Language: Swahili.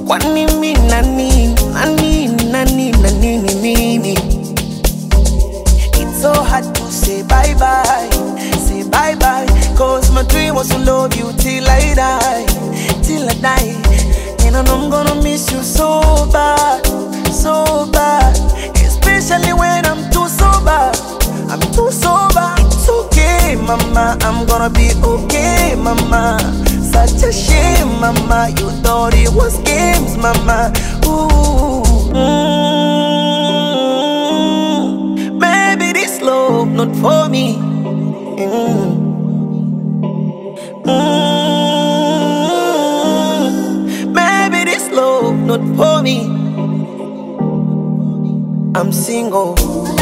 Kwani mi nani, nani, nani, nani, nini? It's so hard to say bye-bye, say bye-bye. Cause my dream was to love you till I die, till I die. And I know I'm gonna miss you so bad, so bad. Especially when I'm too sober, I'm too sober. It's okay, mama, I'm gonna be okay, mama. Such a shame, mama, you thought it was games, mama. Ooh, maybe this love not for me. Maybe this love not for me. I'm single.